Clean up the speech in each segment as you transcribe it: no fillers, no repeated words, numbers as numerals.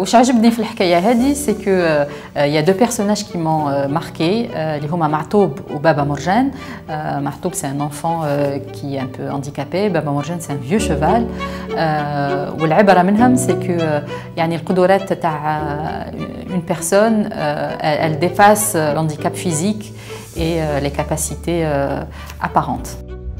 وش عجبني في الحكاية هذه c'est que il y a deux personnages qui m'ont marqué اللي هما معطوب وبابا مرجان. معطوب c'est un enfant qui est un peu handicapé, بابا مرجان c'est un vieux cheval. والعبرة منهم c'est que يعني القدرات تاع une personne elle dépasse l'handicap physique et les capacités apparentes.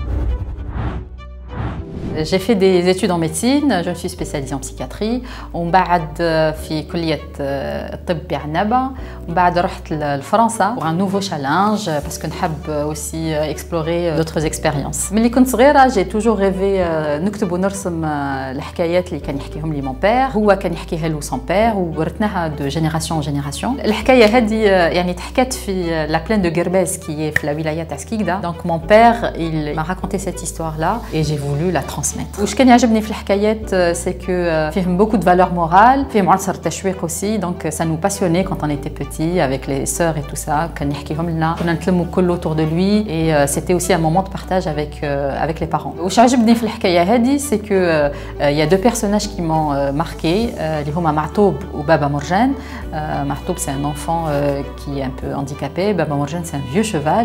J'ai fait des études en médecine, je me suis spécialisée en psychiatrie. ومن بعد في كلية الطب بعنابة. ومن بعد رحت لفرنسا pour un nouveau challenge parce que نحب aussi explorer d'autres expériences. ملي كنت صغيرة j'ai toujours rêvé نكتب ونرسم الحكايات اللي كان يحكيهم لي mon père. هو كان يحكيها له son père وورثناها de génération en génération. الحكاية هذه يعني تحكت في la plaine de Guerbès qui est في la wilaya تاع سكيكدا. Donc mon père il m'a raconté cette histoire là et j'ai voulu la transmettre. وش كان يعجبني في الحكايات c'est que فيهم beaucoup de valeurs morales, فيهم عنصر التشويق aussi, donc ça nous passionnait quand on était petit avec les sœurs et tout ça. كان يحكيهم لنا, كنا نتلموا كل autour de lui et c'était aussi un moment de partage avec les parents. وش عجبني في الحكاية هذه c'est que il y a deux personnages qui m'ont marqué اللي هما معطوب وبابا مرجان. معطوب c'est un enfant qui est un peu handicapé, بابا مرجان c'est un vieux cheval.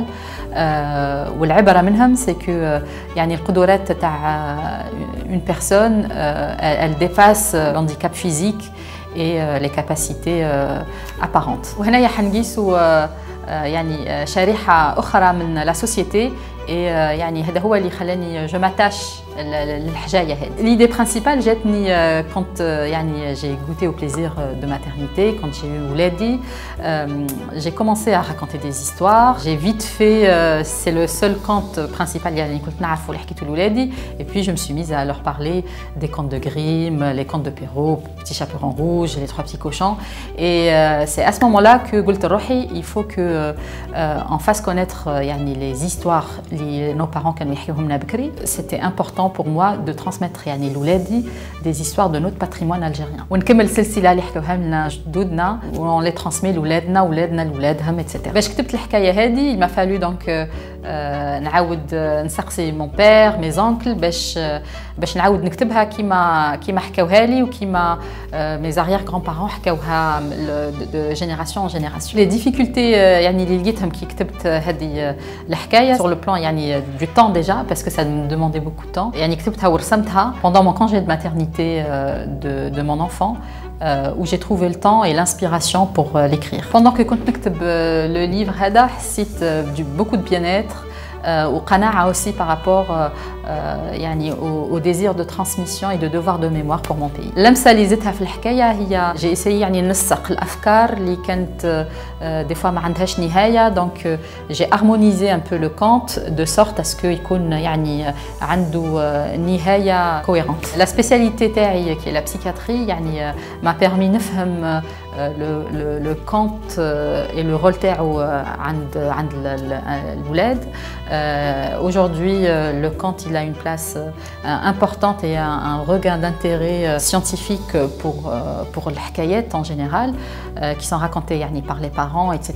والعبرة منهم c'est que يعني القدرات تاع une personne elle dépasse l'handicap physique et les capacités apparentes. وهنايا حنقيسوا يعني شريحة أخرى من la société et يعني هذا هو اللي خلاني je m'attache للحجاية هذه. L'idée principale جاتني quand يعني j'ai goûté au plaisir de maternité, quand j'ai eu ولادي. J'ai commencé à raconter des histoires. J'ai vite fait, c'est le seul conte principal يعني كنت نعرفه اللي حكيته لولادي. Et puis je me suis mise à leur parler des contes de Grimm, les contes de Perrault, Petit Chaperon Rouge, les Trois Petits Cochons. Et c'est à ce moment-là que قلت لروحي il faut que on fasse connaître يعني les histoires اللي nos parents كانوا يحكيوهم لنا بكري. C'était important pour moi de transmettre يعني لولادي des histoires de notre patrimoine algérien. ونكمل السلسلة اللي حكوها لنا جدودنا on les transmet لولادنا ولادنا لولادهم etc. باش كتبت الحكاية هذه il m'a fallu donc نعاود نسقسي mon père, mes oncles باش نعاود نكتبها كيما حكاوها لي وكيما mes arrière-grands-parents حكاوها de génération en génération. Les difficultés يعني اللي لقيتهم كي كتبت هذه الحكاية sur le plan يعني du temps déjà parce que ça me demandait beaucoup de temps. يعني كتبتها ورسمتها pendant mon congé de maternité de mon enfant où j'ai trouvé le temps et l'inspiration pour l'écrire. Pendant que كنت نكتب le livre هذا حسيت beaucoup de bien-être وقناعة aussi par rapport يعني au désir de transmission et de devoir de mémoire pour mon pays. اللمسة اللي زدتها في الحكاية هي j'ai essayé يعني ننسق الأفكار اللي كانت des fois ما عندهاش نهاية. Donc j'ai harmonisé un peu le conte de sorte à ce que يكون يعني عنده نهاية cohérente. La spécialité تاعي qui est la psychiatrie يعني m'a permis نفهم le conte et le rôle تاعو عند الولاد. Aujourd'hui, le conte il a une place importante et un regain d'intérêt scientifique pour les hikayat en général, qui sont racontées yani, par les parents, etc.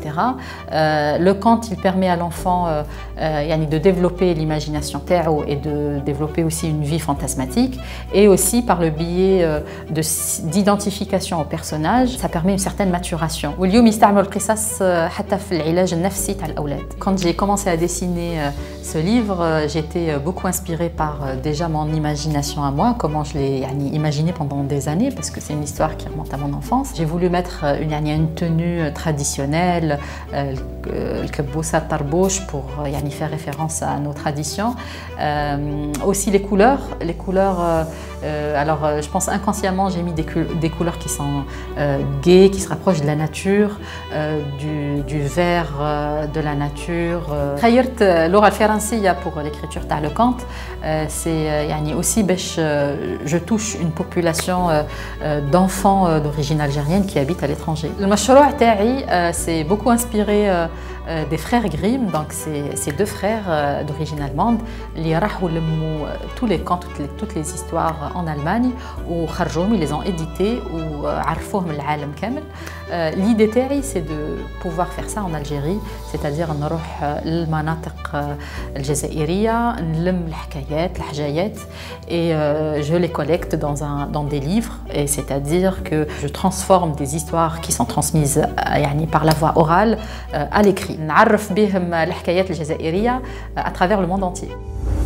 Le conte il permet à l'enfant yani, de développer l'imagination تاعو et de développer aussi une vie fantasmatique, et aussi par le biais d'identification au personnage, ça permet une certaine maturation. واليوم يستعملوا القصص حتى في العلاج النفسي تاع الأولاد. Quand j'ai commencé à dessiner ce livre, j'étais beaucoup inspirée par déjà mon imagination à moi, comment je l'ai imaginé pendant des années, parce que c'est une histoire qui remonte à mon enfance. J'ai voulu mettre une tenue traditionnelle, le kaboussa tarbouch, pour faire référence à nos traditions. Aussi les couleurs. Alors je pense inconsciemment j'ai mis des couleurs qui sont gaies, qui se rapprochent de la nature, du vert de la nature. خيرت اللغة الفرنسية pour l'écriture تاع le conte. C'est aussi je touche une population d'enfants d'origine algérienne qui habitent à l'étranger. المشروع تاعي c'est beaucoup inspiré des frères Grimm, donc c'est deux frères d'origine allemande اللي راحوا لموا tous les contes, toutes les histoires en Allemagne وخرجوهم, ils les ont édités وعرفوهم العالم كامل. L'idée تاعي c'est de pouvoir faire ça en Algérie, c'est-à-dire نروح للمناطق الجزائرية نلم الحكايات الحجايات et je les collecte dans des livres, et c'est-à-dire que je transforme des histoires qui sont transmises يعني par la voie orale à l'écrit. نعرف بهم الحكايات الجزائرية à travers le monde entier.